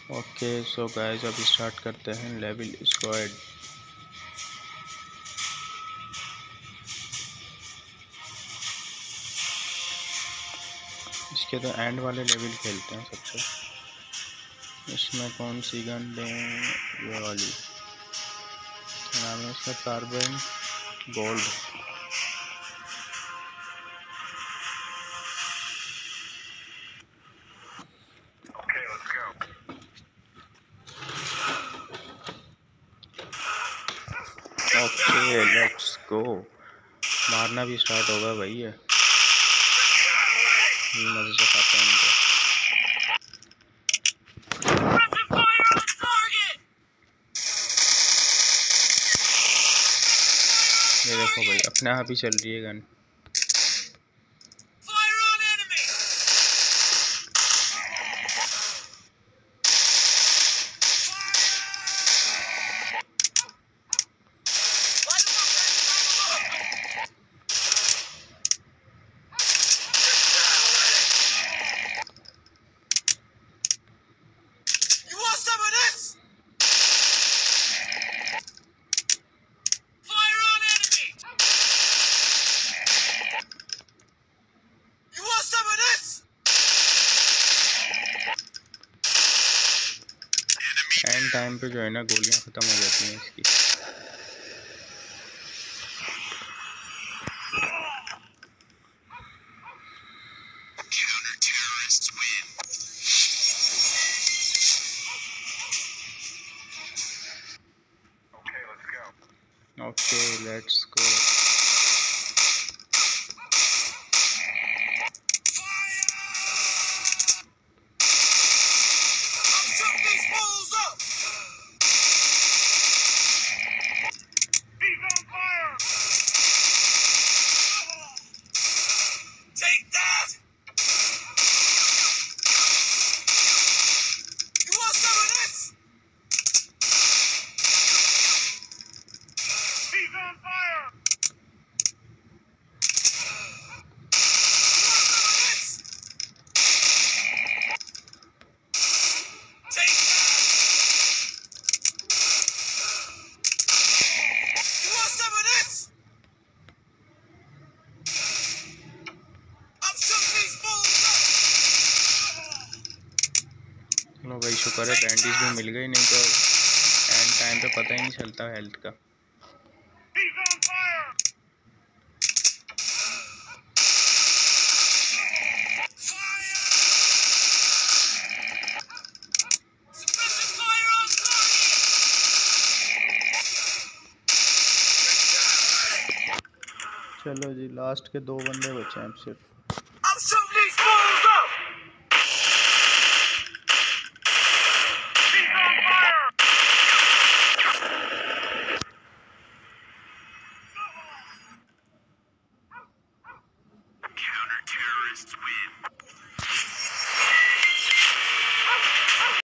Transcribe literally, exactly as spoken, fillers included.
Okay so guys अब start करते हैं लेवल स्क्वाड। इसके तो एंड वाले लेवल खेलते हैं सबसे। इसमें कौन सी गन लें? ये वाली नाम है इसका, carbon gold. Okay let's go. मारना भी स्टार्ट होगा भाई, ये मजे से खाते हैं इनको। ये देखो भाई, अपने आप ही चल रही है गन। एंड टाइम पे जो है ना, गोलियां ख़त्म हो जाती हैं इसकी। ओके लेट्स गो। लो भाई, शुक्र है बैंडेज भी मिल गई, नहीं तो एंड टाइम पे पता ही नहीं चलता हेल्थ का। चलो जी, लास्ट के दो बंदे बचे हैं अब सिर्फ। Counter-terrorists win.